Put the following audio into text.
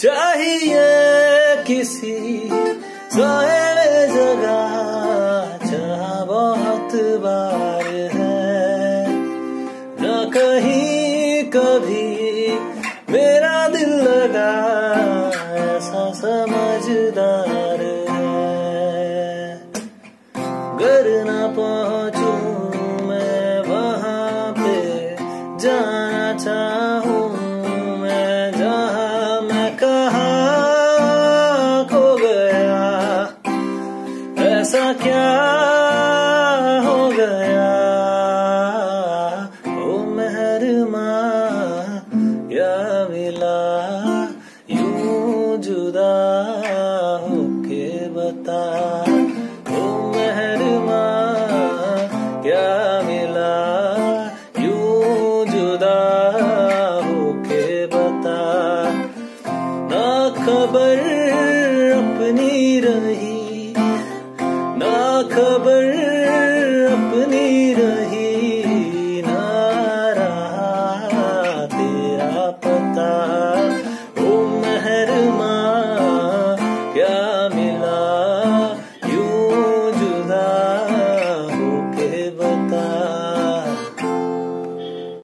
चाहिए किसी साहिल जगह जहाँ बहुत बार है, न कहीं कभी मेरा दिल लगा, ऐसा समझदार है। घर न पहुँचूं मैं वहाँ पे जाना चाहूँ मैं, जहाँ मैं कहाँ खो गया, ऐसा क्या हो गया। ओ मेहरमा क्या मिला यूं जुदा होके बता, ओ मेहरमा क्या मिला यूं जुदा होके बता। ना खबर अपनी रही, ना खबर